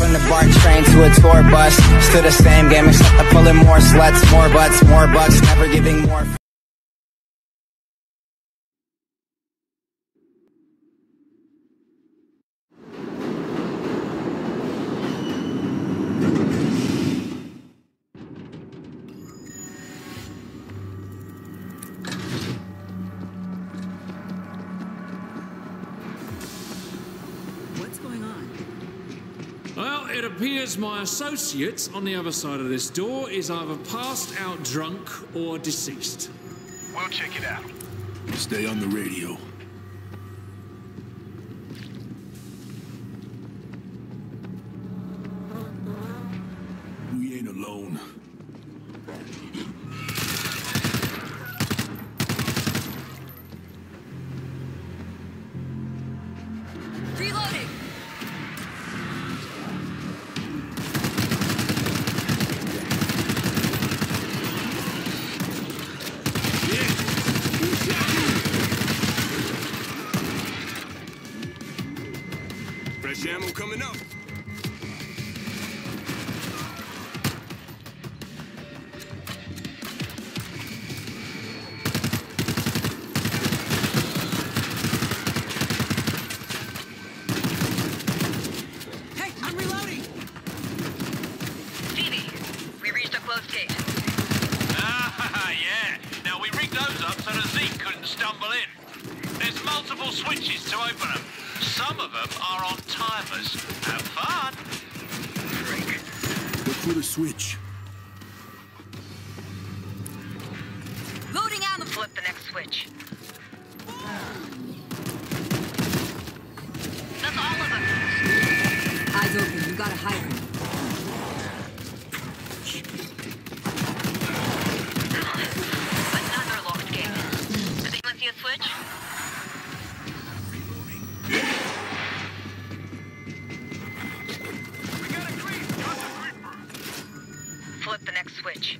from the BART train to a tour bus. Still the same game, except I'm pulling more sluts, more butts, more bucks, never giving more. Well, it appears my associate on the other side of this door is either passed out drunk or deceased. We'll check it out. Stay on the radio. We ain't alone. Reloading! Fresh ammo coming up. Hey, I'm reloading! Phoebe, we reached a closed gate. Ah, yeah. Now, we rigged those up so the Zeke couldn't stumble in. There's multiple switches to open them. Some of them are on timers. Have fun. Look for the switch. Loading ammo. Flip the next switch. That's all of them. Eyes open, you gotta hide them. Another locked gate. Does anyone see a switch? Flip the next switch.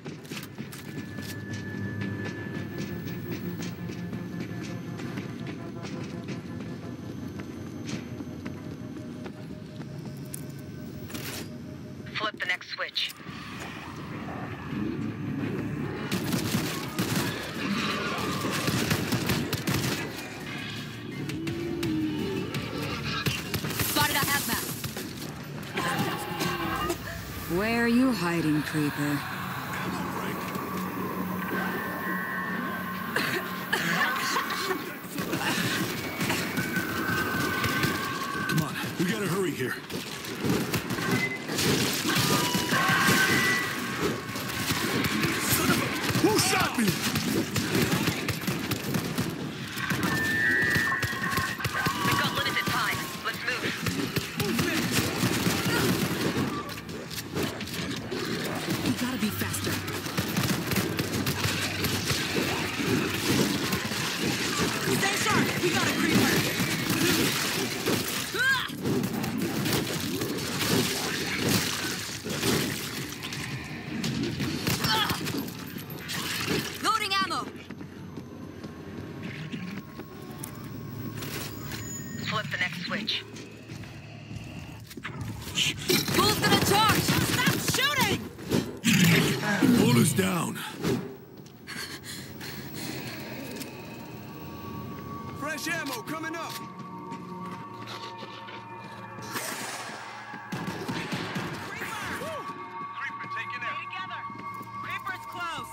Flip the next switch. Spotted a hazmat! Where are you hiding, creeper? Come on, we gotta hurry here. Son of a... Who shot me? We've got limited time. Let's move. You gotta be faster. Stay sharp! We got a creeper! Loading ammo! Flip the next switch. Who's gonna charge? Stop shooting! Hold us down. Fresh ammo coming up. Creeper taken out. Together! Creeper's close!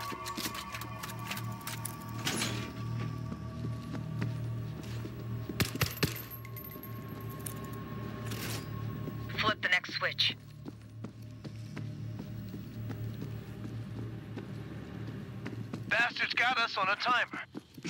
Flip the next switch. Bastards got us on a timer.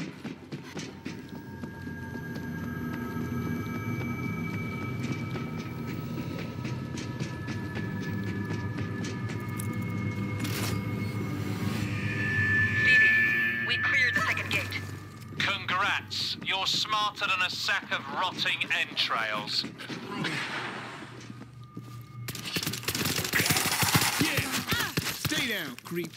Phoebe, we cleared the second gate. Congrats. You're smarter than a sack of rotting entrails. Yeah! Stay down, creep.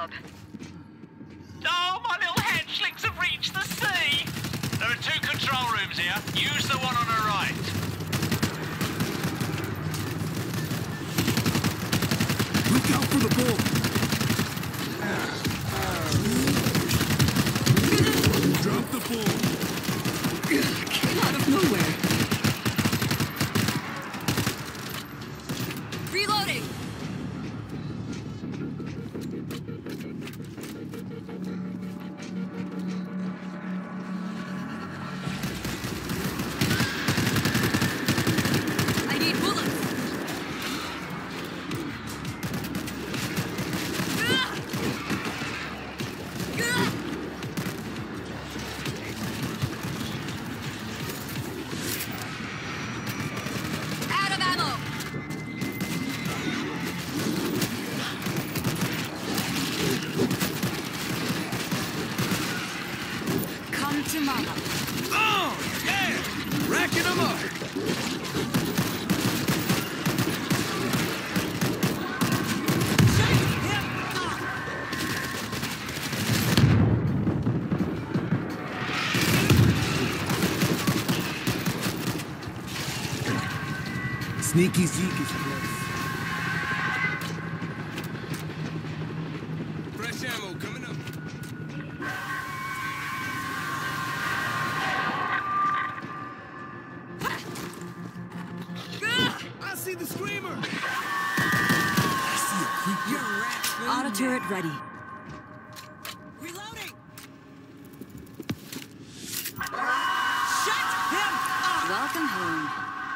hub. Oh, my little hatchlings have reached the sea! There are 2 control rooms here. Use the one on the right. Look out for the bull! Drop the bull! Came out of nowhere. Reloading! I need bullets! Out of ammo! Come to mama. Oh, yeah! Racking them up! Sneaky Zeke is close. Fresh ammo coming up. I see the screamer! I see a creep. You're a rat. Auto turret ready. Reloading! Shut him up! Welcome home.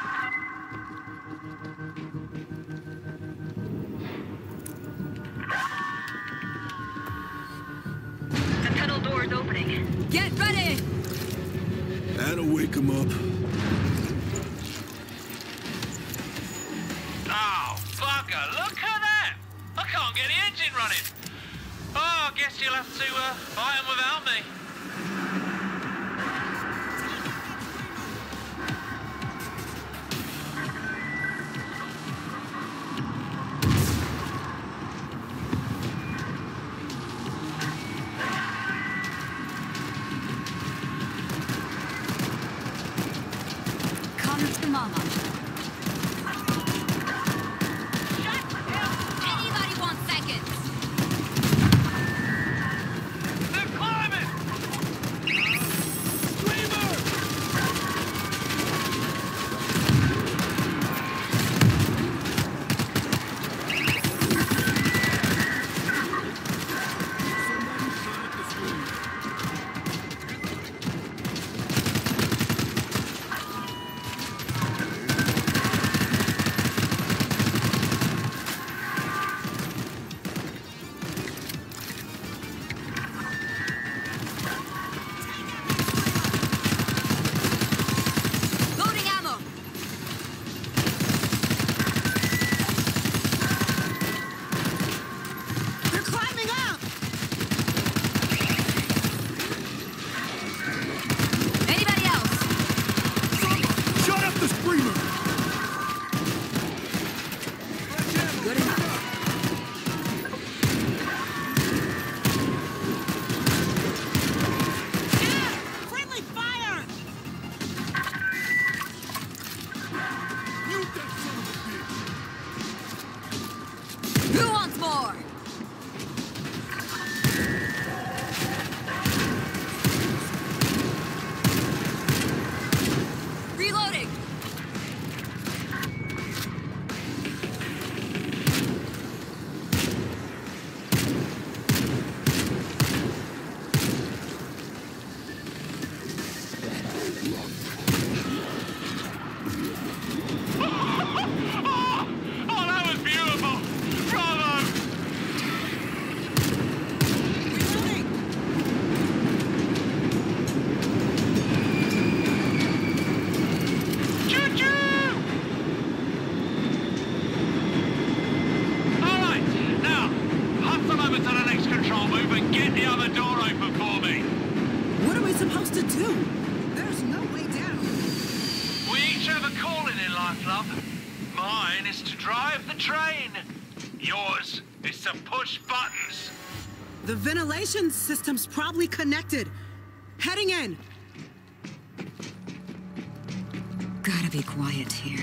The tunnel door is opening. Get ready! That'll wake him up. Oh, bugger, look at that! I can't get the engine running. Oh, I guess you'll have to fight 'em without me. Come to mama. Anybody want seconds? They're climbing! The ventilation system's probably connected. Heading in. Gotta be quiet here.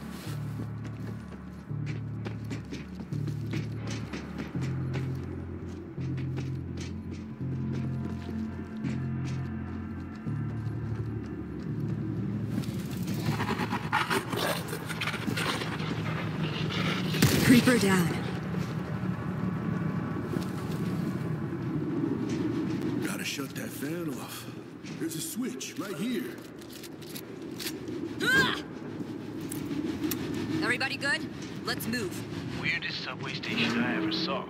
Creeper down. Gotta shut that fan off. There's a switch right here. Ah! Everybody good? Let's move. Weirdest subway station I ever saw.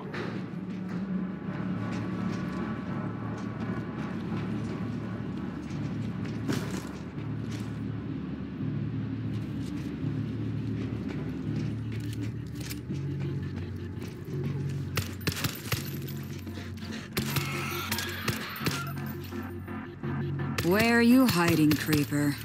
Where are you hiding, creeper?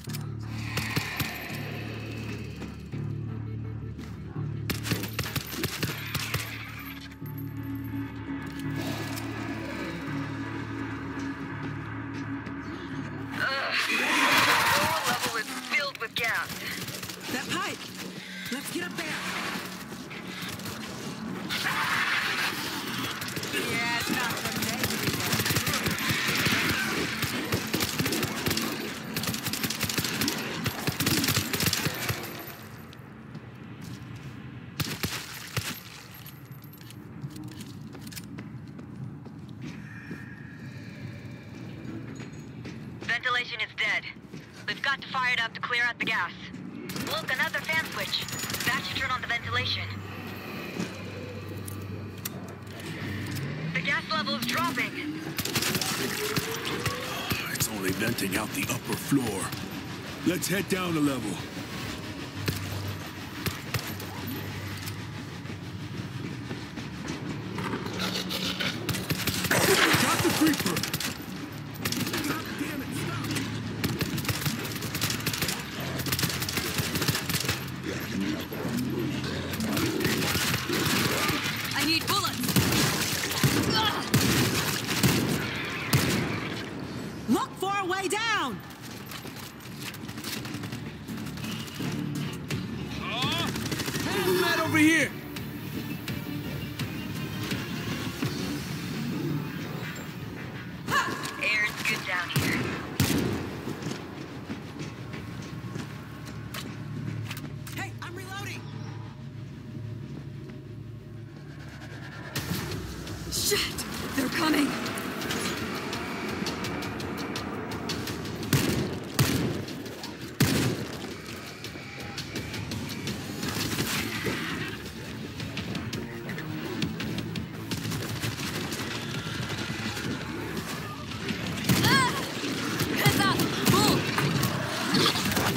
That pipe! Let's get up there! Yeah, it's not from Ventilation is dead. We've got to fire it up to clear out the gas. Look, another fan switch. That should turn on the ventilation. The gas level is dropping. It's only venting out the upper floor. Let's head down a level. Got the creeper! I need bullets! Look for a way down! Hey, we're right over here! Air's good down here. Hey, I'm reloading! Shit! They're coming! Heads up! Move!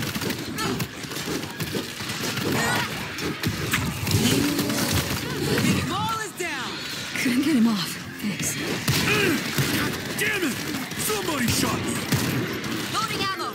Ball is down! Couldn't get him off. Thanks. Damn it! Somebody shot me! Loading ammo!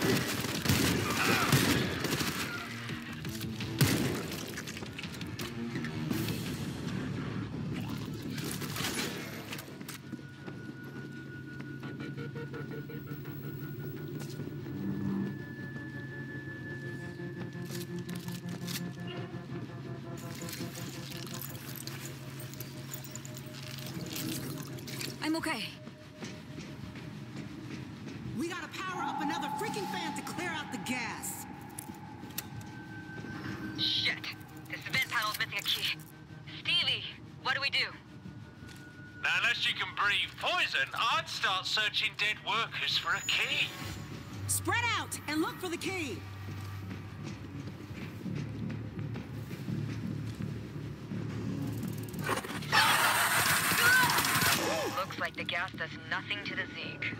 I'm okay. We gotta power up another freaking fan to clear out the gas. Shit. This vent panel's missing a key. Stevie, what do we do? Now, unless you can breathe poison, I'd start searching dead workers for a key. Spread out and look for the key. Looks like the gas does nothing to the Zeke.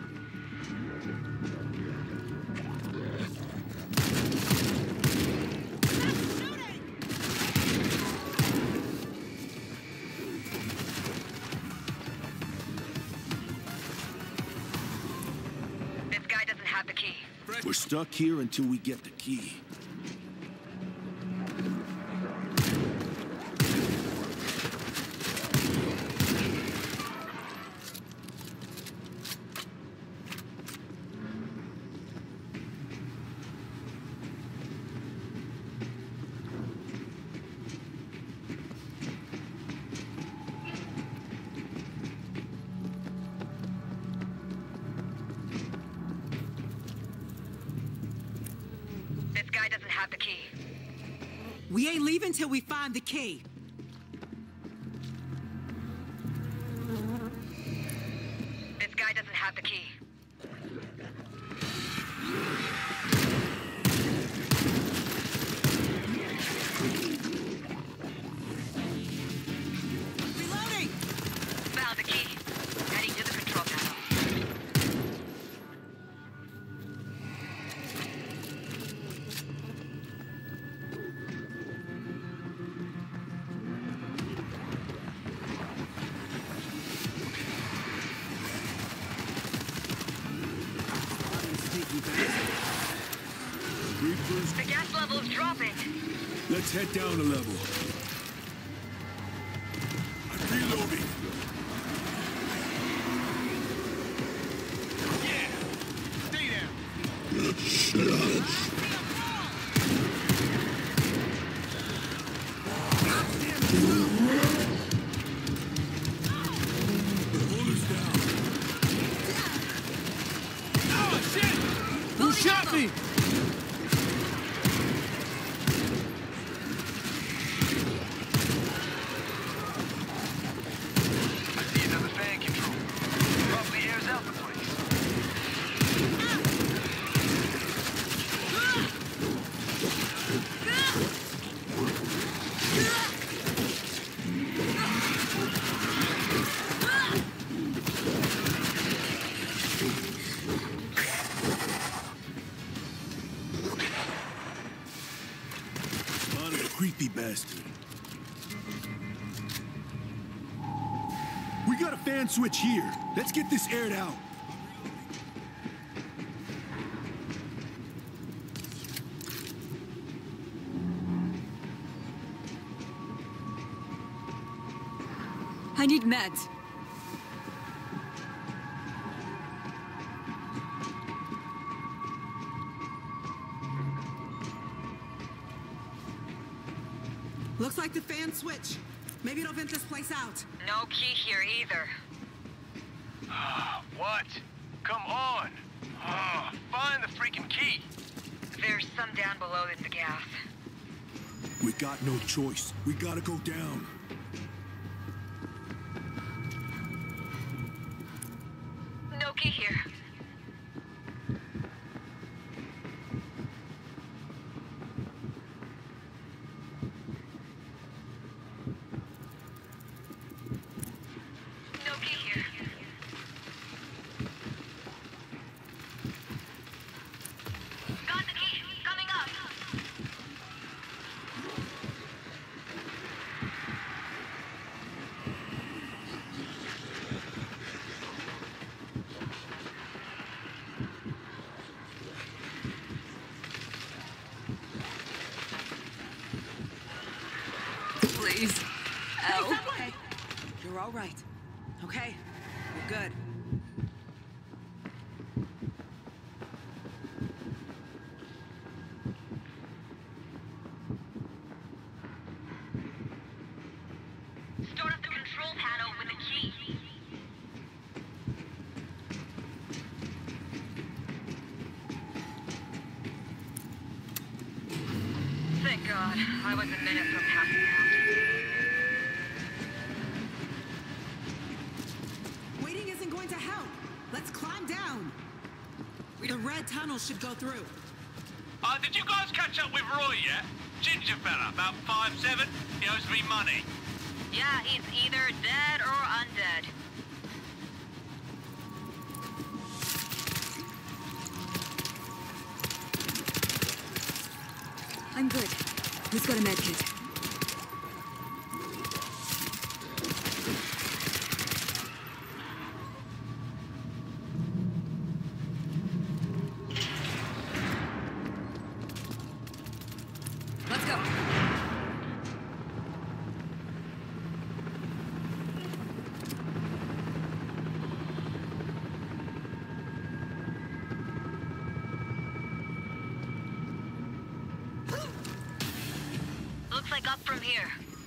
This guy doesn't have the key. We're stuck here until we get the key. guy doesn't have the key. We ain't leaving till we find the key. This guy doesn't have the key. Reloading! Found the key. Heading to the control panel. Reapers, The gas level is dropping. let's head down a level. I'm reloading. Yeah! Stay down. Hold us down. Oh, shit! Who shot me? I see another fan control. Probably airs out the place. Spotted a creepy bastard. We got a fan switch here. Let's get this aired out. I need meds. Looks like the fan switch. Maybe it'll vent this place out. No key here either. What? Come on. Find the freaking key. There's some down below in the gas. We got no choice. We gotta go down. No key here. No key here. Got the key. Coming up. Please. Help. Okay. You're all right. Okay? You're good. Start up the control panel with the key. Thank God. I was a minute from passing out. Waiting isn't going to help. Let's climb down. The red tunnel should go through. Did you guys catch up with Roy yet? Ginger fella, about 5'7". He owes me money. Yeah, he's either dead or undead. I'm good. Who's got a med kit? Let's go. Looks like up from here.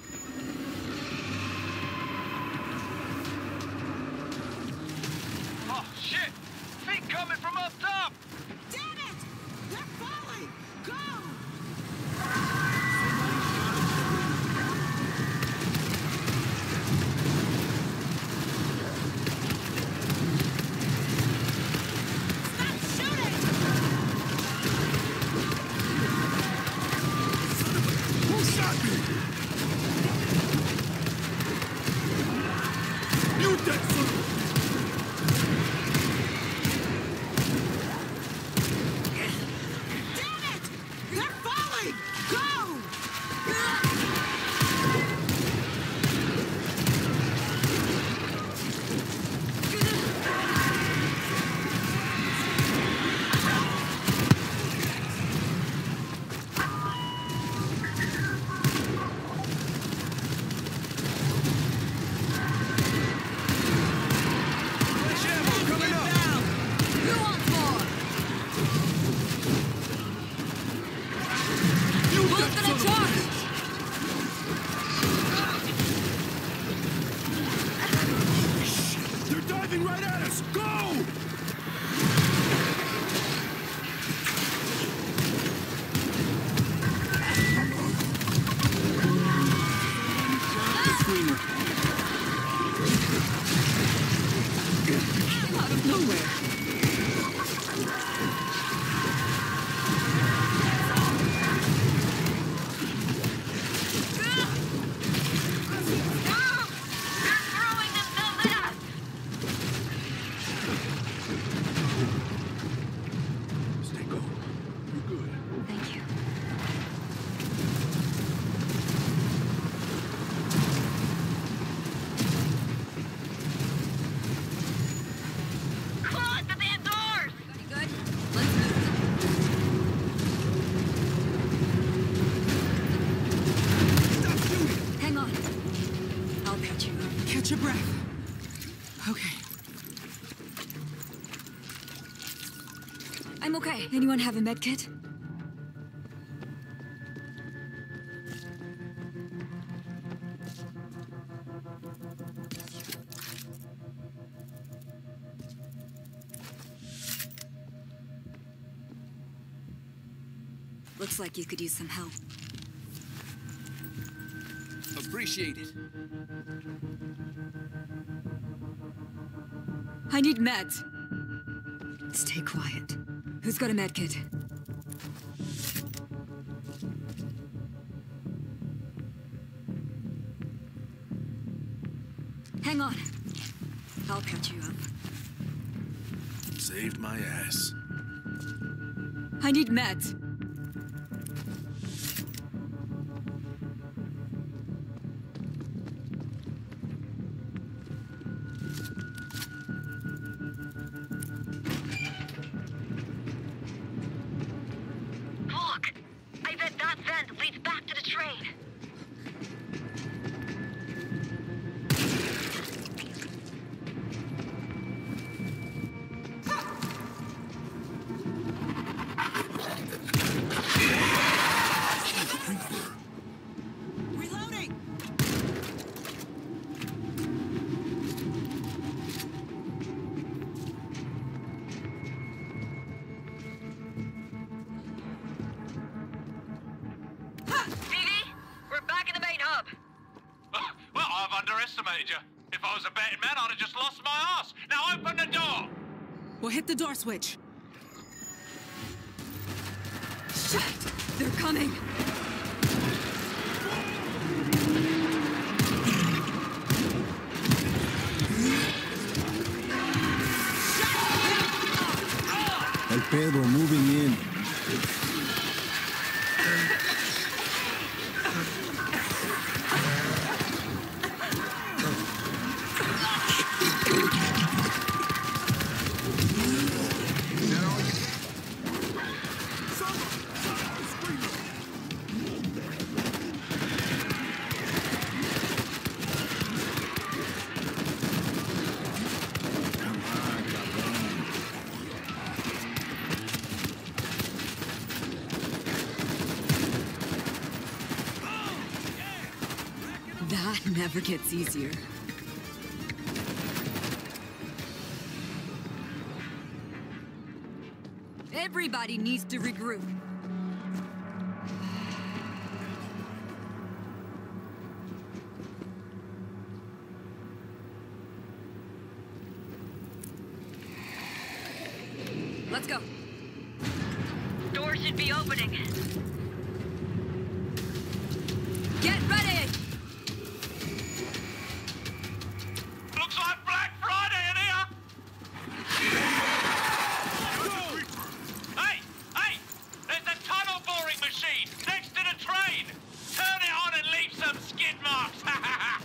Oh, shit! Feet coming from up top! Damn it! They're falling! Go! of nowhere. They're throwing themselves at us! Stay calm. You're good. Thank you. Close the damn doors! You good? Let's move. Stop shooting! Hang on. I'll patch you up. Catch your breath. Okay. I'm okay. Anyone have a med kit? Looks like you could use some help. Appreciate it. I need meds. Stay quiet. Who's got a med kit? Hang on. I'll patch you up. Saved my ass. I need meds. Look! I bet that vent leads back to the train. Reloading! Stevie, we're back in the main hub. Well, I've underestimated you. If I was a betting man, I'd have just lost my ass. Now open the door! We'll hit the door switch. Shit! They're coming! El Pedro moving in. That never gets easier. Everybody needs to regroup. Let's go. Door should be opening. Get ready! Looks like Black Friday in here! Hey! Hey! There's a tunnel boring machine next to the train! Turn it on and leave some skid marks! Ha ha ha!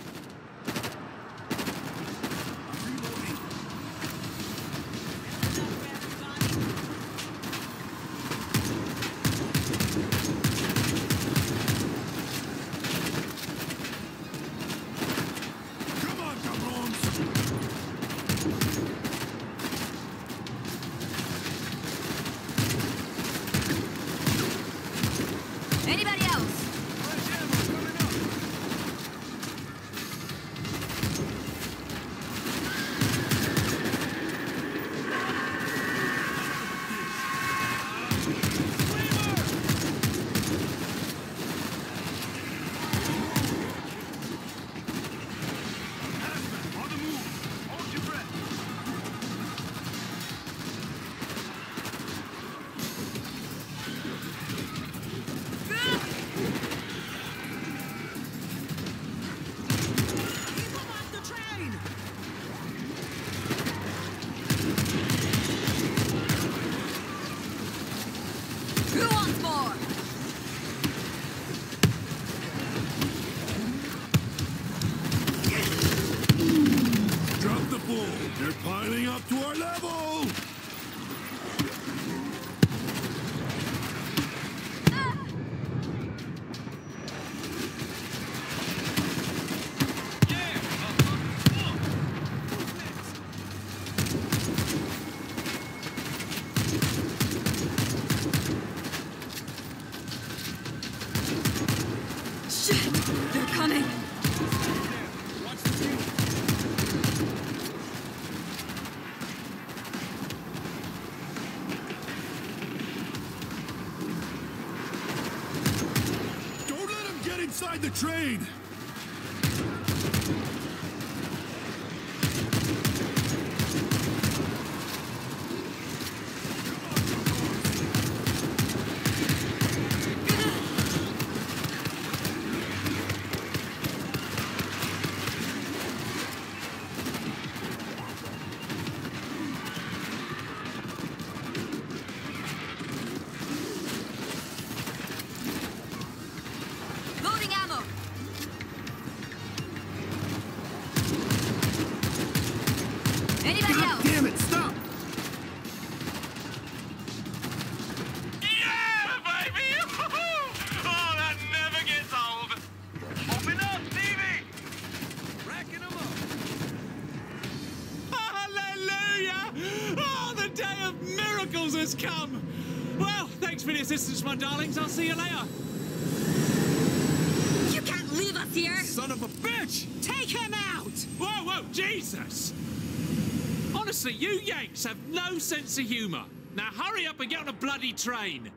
Ride the train! Loading ammo. Anybody else? Damn it, stop! Yeah, baby! Oh, that never gets old. Open up, Stevie! Racking them up! Hallelujah! Oh, the day of miracles has come! Well, thanks for the assistance, my darlings. I'll see you later. You can't leave us here! Son of a bitch! Take him out! Whoa, whoa, Jesus! Honestly, you Yanks have no sense of humour. Now hurry up and get on a bloody train.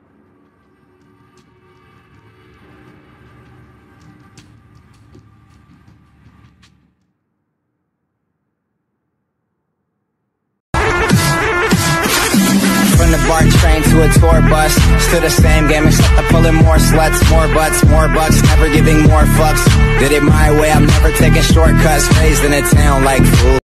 From the BART train to a tour bus, still the same game except I'm pulling more sluts, more butts, more bucks, never giving more fucks. Did it my way, I'm never taking shortcuts, raised in a town like fool.